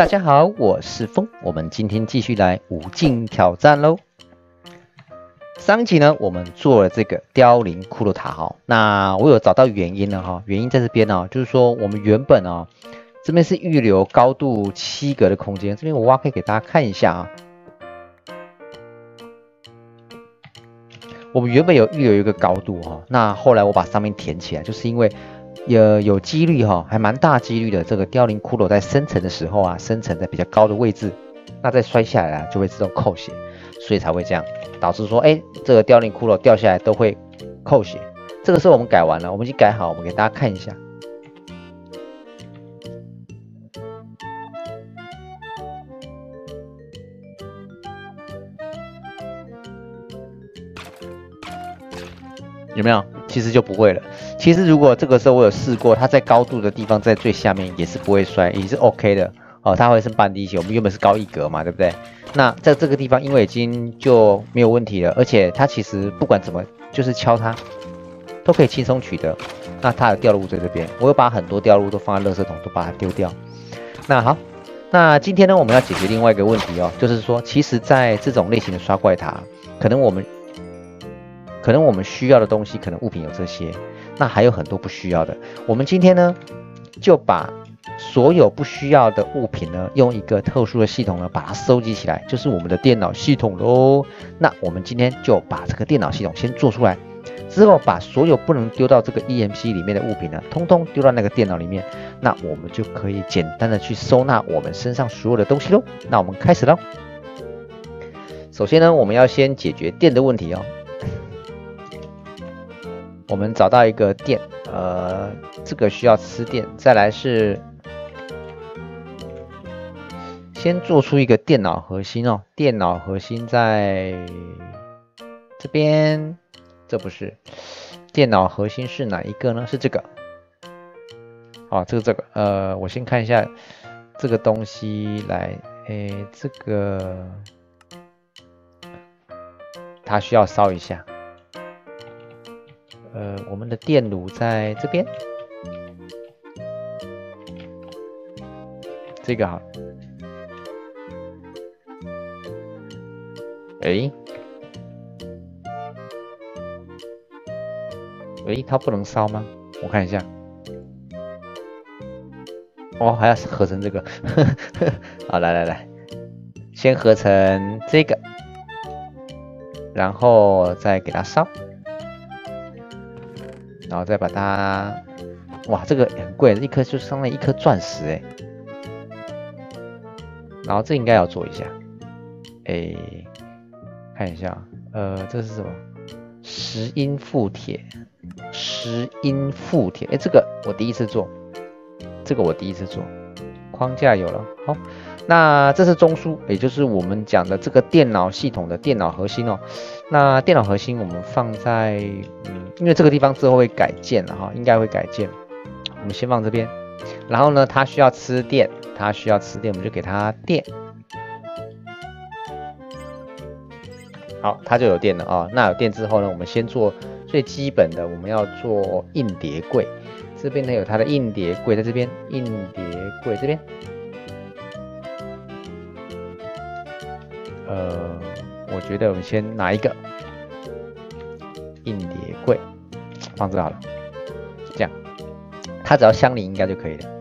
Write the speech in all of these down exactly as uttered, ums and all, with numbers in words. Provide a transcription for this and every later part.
大家好，我是风，我们今天继续来无尽挑战喽。上一集呢，我们做了这个凋零骷髅塔哈，那我有找到原因了哈，原因在这边哦，就是说我们原本哦，这边是预留高度七格的空间，这边我挖可以给大家看一下啊。我们原本有预留一个高度哈，那后来我把上面填起来，就是因为有有几率哈，还蛮大几率的，这个凋零骷髅在生成的时候啊，生成在比较高的位置，那再摔下来啊，就会自动扣血，所以才会这样，导致说，哎，这个凋零骷髅掉下来都会扣血。这个时候我们改完了，我们已经改好，我们给大家看一下。有没有？其实就不会了。其实如果这个时候我有试过，它在高度的地方，在最下面也是不会摔，也是 OK 的哦。它会是半滴血，我们原本是高一格嘛，对不对？那在这个地方，因为已经就没有问题了，而且它其实不管怎么，就是敲它都可以轻松取得。那它的掉落物在这边，我有把很多掉落物都放在垃圾桶，都把它丢掉。那好，那今天呢，我们要解决另外一个问题哦，就是说，其实在这种类型的刷怪塔，可能我们可能我们需要的东西，可能物品有这些，那还有很多不需要的。我们今天呢，就把所有不需要的物品呢，用一个特殊的系统呢，把它收集起来，就是我们的电脑系统喽。那我们今天就把这个电脑系统先做出来，之后把所有不能丢到这个 E M C 里面的物品呢，通通丢到那个电脑里面，那我们就可以简单的去收纳我们身上所有的东西喽。那我们开始喽。首先呢，我们要先解决电的问题哦。我们找到一个电，呃，这个需要吃电。再来是先做出一个电脑核心哦，电脑核心在这边，这不是电脑核心是哪一个呢？是这个。哦，这个这个，呃，我先看一下这个东西来，诶，这个它需要烧一下。呃，我们的电炉在这边，这个好。哎，哎，它不能烧吗？我看一下。哦，还要合成这个。好，来来来，先合成这个，然后再给它烧。然后再把它，哇，这个很贵，一颗就相当于一颗钻石哎。然后这应该要做一下，哎，看一下，呃，这是什么？石英附铁，石英附铁，哎，这个我第一次做，这个我第一次做，框架有了，好，那这是中枢，也就是我们讲的这个电脑系统的电脑核心哦。那电脑核心我们放在，嗯，因为这个地方之后会改建了哈，应该会改建。我们先放这边，然后呢，它需要吃电，它需要吃电，我们就给它电。好，它就有电了啊、哦。那有电之后呢，我们先做最基本的，我们要做硬碟柜。这边呢有它的硬碟柜，在这边硬碟柜这边。呃，我觉得我们先拿一个硬碟柜放这好了，这样，它只要相邻应该就可以了。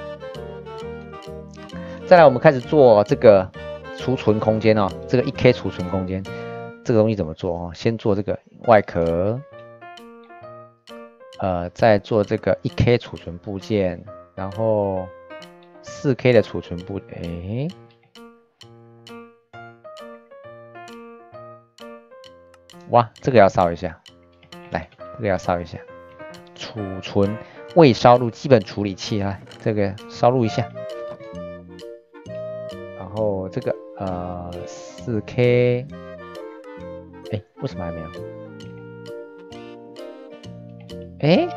再来，我们开始做这个储存空间哦，这个一 K 储存空间，这个东西怎么做哦？先做这个外壳，呃，再做这个一 K 储存部件，然后四 K 的储存部，哎。哇，这个要烧一下，来，这个要烧一下，储存未烧入基本处理器啊，这个烧入一下，然后这个呃 四 K， 哎，为什么还没有？哎，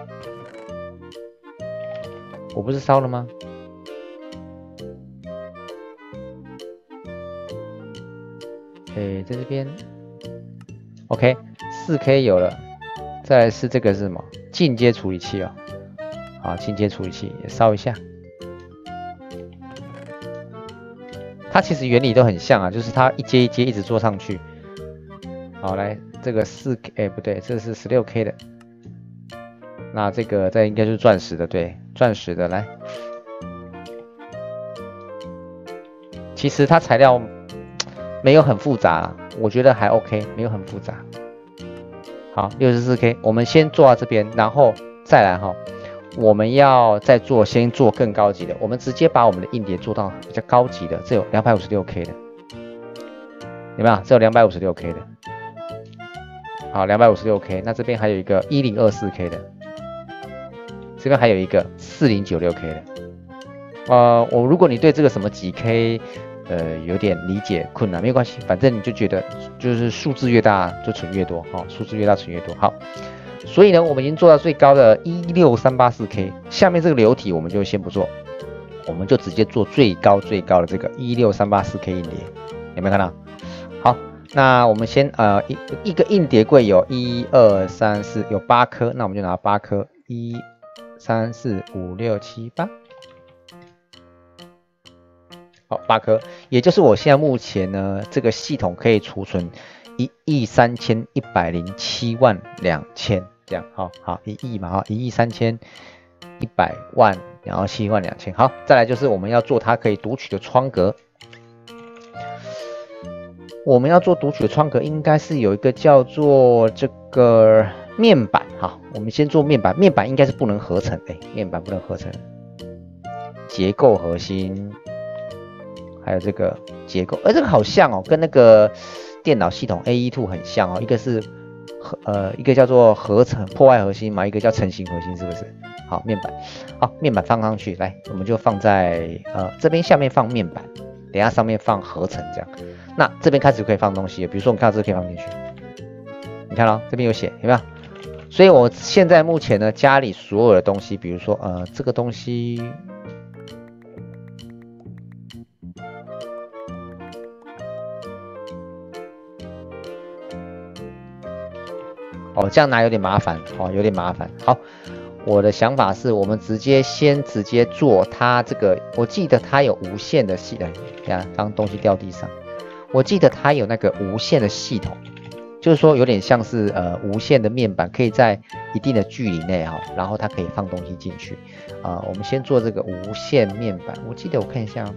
我不是烧了吗？哎，在这边。OK， 四 K 有了，再来是这个是什么？进阶处理器哦。好，进阶处理器也烧一下。 它其实原理都很像啊，就是它一阶一阶一直做上去。好，来这个 四 K， 哎不对，这是 十六K 的。那这个这应该就是钻石的，对，钻石的来。其实它材料没有很复杂，我觉得还 OK， 没有很复杂。好， 六十四K， 我们先做到这边，然后再来哈，我们要再做，先做更高级的，我们直接把我们的硬碟做到比较高级的，这有 两百五十六K 的，有没有？这有 两百五十六K 的。好， 两百五十六K， 那这边还有一个 一零二四K 的，这边还有一个四零九六K 的。呃，我如果你对这个什么几 K， 呃，有点理解困难，没有关系，反正你就觉得就是数字越大就存越多，哈、哦，数字越大存越多。好，所以呢，我们已经做到最高的一六三八四K， 下面这个流体我们就先不做，我们就直接做最高最高的这个一六三八四K 硬碟，有没有看到？好。那我们先呃一一个硬碟柜有一二三四有八颗，那我们就拿八颗，一三四五六七八，好，八颗，也就是我现在目前呢这个系统可以储存一亿三千一百零七万两千这样，好好一亿嘛，好一亿三千一百万，然后七万两千，好，再来就是我们要做它可以读取的窗格。我们要做读取的窗格，应该是有一个叫做这个面板哈。我们先做面板，面板应该是不能合成，哎，面板不能合成。结构核心，还有这个结构，哎，这个好像哦，跟那个电脑系统 A E 二 很像哦。一个是呃，一个叫做合成破坏核心嘛，一个叫成型核心，是不是？好，面板，好，面板放上去，来，我们就放在呃这边下面放面板，等一下上面放合成这样。那这边开始可以放东西了，比如说我们看到这个可以放进去，你看到这边有写，有没有？所以我现在目前呢，家里所有的东西，比如说呃这个东西，哦这样拿有点麻烦，哦有点麻烦。好，我的想法是我们直接先直接做它这个，我记得它有无线的系统，等下当东西掉地上。我记得它有那个无线的系统，就是说有点像是呃无线的面板，可以在一定的距离内哈，然后它可以放东西进去。啊、呃，我们先做这个无线面板，我记得我看一下、哦。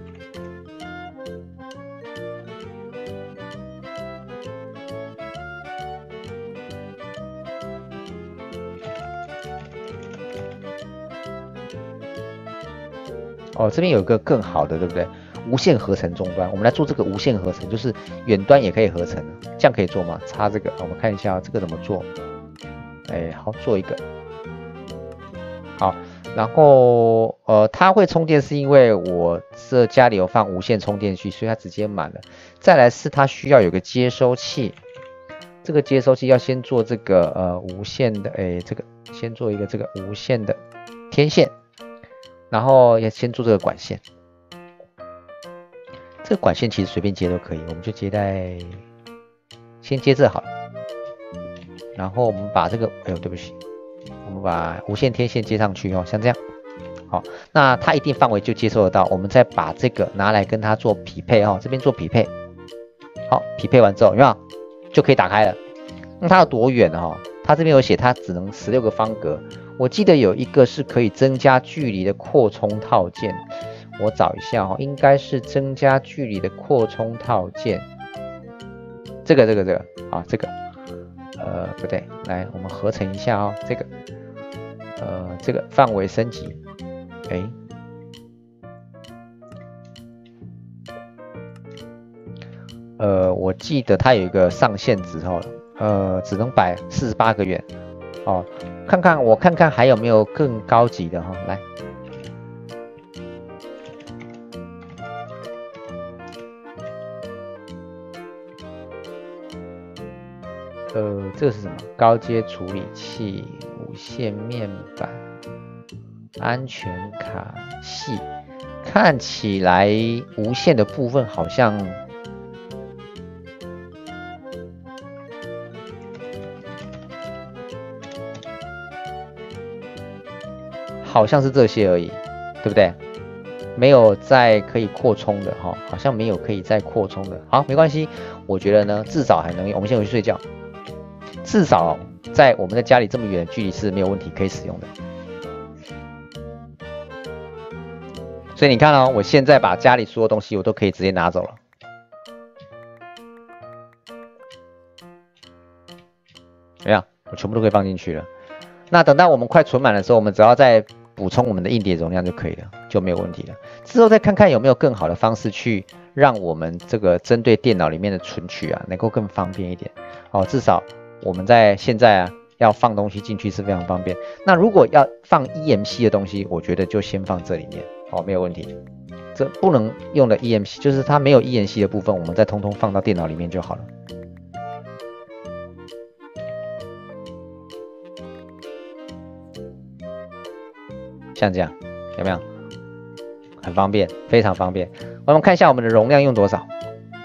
哦，这边有一个更好的，对不对？无线合成终端，我们来做这个无线合成，就是远端也可以合成，这样可以做吗？插这个，我们看一下、哦、这个怎么做。哎，好，做一个。好，然后呃，它会充电是因为我这家里有放无线充电器，所以它直接满了。再来是它需要有个接收器，这个接收器要先做这个呃无线的，哎，这个先做一个这个无线的天线，然后要先做这个管线。这个管线其实随便接都可以，我们就接在先接这好了。然后我们把这个，哎呦，对不起，我们把无线天线接上去哦，像这样。好，那它一定范围就接收得到。我们再把这个拿来跟它做匹配哦，这边做匹配。好，匹配完之后，有没有就可以打开了？那它有多远哦？它这边有写，它只能十六个方格。我记得有一个是可以增加距离的扩充套件。我找一下哦，应该是增加距离的扩充套件。这个这个这个啊，这个呃不对，来我们合成一下哦，这个呃这个范围升级，哎，呃我记得它有一个上限值哦，呃只能摆四十八个元哦，看看我看看还有没有更高级的哈、哦，来。呃，这个是什么？高阶处理器、无线面板、安全卡系，看起来无线的部分好像好像是这些而已，对不对？ 没有再可以扩充的哈，好像没有可以再扩充的。好，没关系，我觉得呢，至少还能用。我们先回去睡觉，至少在我们在家里这么远的距离是没有问题可以使用的。所以你看哦，我现在把家里所有东西我都可以直接拿走了。怎么样？我全部都可以放进去了。那等到我们快存满的时候，我们只要再补充我们的硬碟容量就可以了，就没有问题了。之后再看看有没有更好的方式去让我们这个针对电脑里面的存取啊，能够更方便一点。哦，至少我们在现在啊要放东西进去是非常方便。那如果要放 E M C 的东西，我觉得就先放这里面，哦，没有问题。这不能用的 E M C 就是它没有 E M C 的部分，我们再通通放到电脑里面就好了。像这样有没有？很方便，非常方便。我们看一下我们的容量用多少。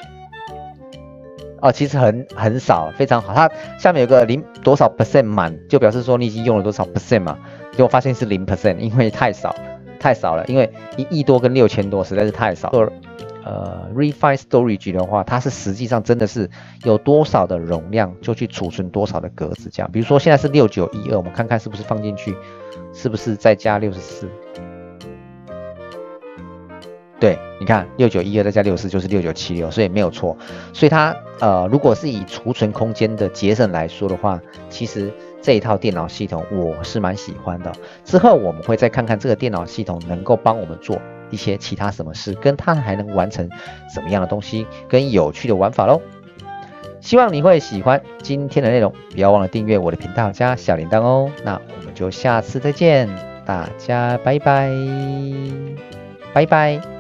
哦，其实很很少，非常好。它下面有个零多少 percent 满，就表示说你已经用了多少 percent 嘛。结果发现是零 percent， 因为太少，太少了。因为一亿多跟六千多实在是太少。呃 ，Refine Storage 的话，它是实际上真的是有多少的容量就去储存多少的格子，这样。比如说现在是六九一二，我们看看是不是放进去，是不是再加六十四？对，你看六九一二再加六十四就是六九七六，所以没有错。所以它呃，如果是以储存空间的节省来说的话，其实这一套电脑系统我是蛮喜欢的。之后我们会再看看这个电脑系统能够帮我们做一些其他什么事，跟它还能完成什么样的东西，跟有趣的玩法咯。希望你会喜欢今天的内容，不要忘了订阅我的频道加小铃铛哦。那我们就下次再见，大家拜拜，拜拜。